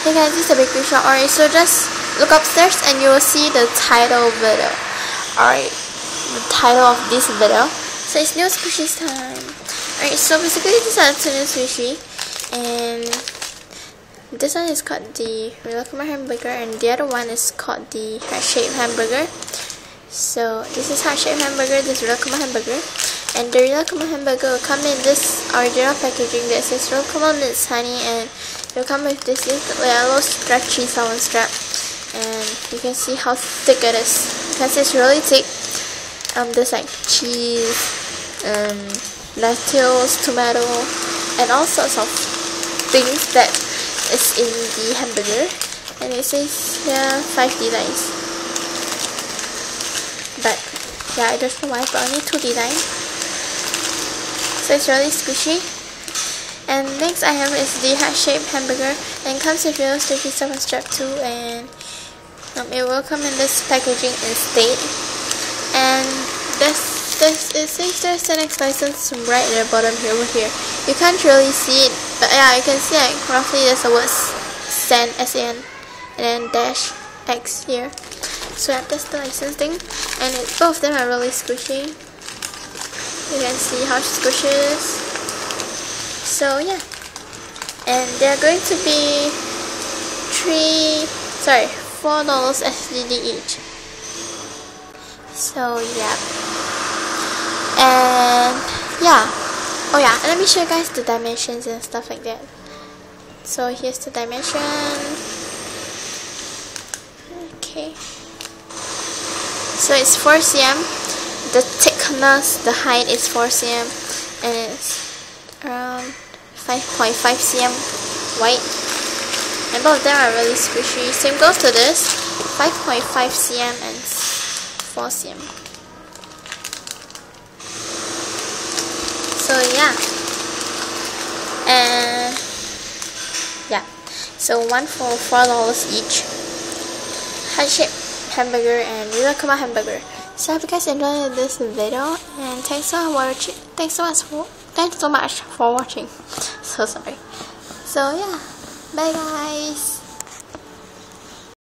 Hey guys, this is a big picture. Alright, so just look upstairs and you will see the title video. Alright, the title of this video. So it's new squishies time. Alright, so basically these are two new squishy, and this one is called the Rilakkuma hamburger and the other one is called the heart-shaped hamburger. So this is heart-shaped hamburger, this is Rilakkuma hamburger, and the Rilakkuma hamburger will come in this original packaging that says Rilakkuma Mince Honey, and it will come with this yellow stretchy salmon strap, and you can see how thick it is. Because it's really thick. There's like cheese, lettuce, tomato, and all sorts of things that is in the hamburger. And it says here 5D lines. But yeah, I don't know why, but only 2D line. So it's really squishy. And next I have is the heart-shaped hamburger, and comes with yellow stretchy salmon strap too, and it will come in this packaging instead. And it says there's an X license right at the bottom here over here. You can't really see it, but yeah, you can see like roughly there's a word SAN, S-A-N, and then dash X here. So yeah, that's the license thing, and both of them are really squishy. You can see how squishy it is. So yeah, and they're going to be $4 SGD each. So yeah, and yeah, oh yeah, and let me show you guys the dimensions and stuff like that. So here's the dimension. Okay, so it's 4 cm. The thickness, the height is 4 cm, and it's around 5.5 cm wide, and both of them are really squishy. Same goes to this, 5.5 cm and 4 cm. So yeah, and yeah, so one for $4 each. Heart-shaped hamburger and Rilakkuma hamburger. So I hope you guys enjoyed this video, and thanks so much for watching. So sorry. So yeah, bye guys.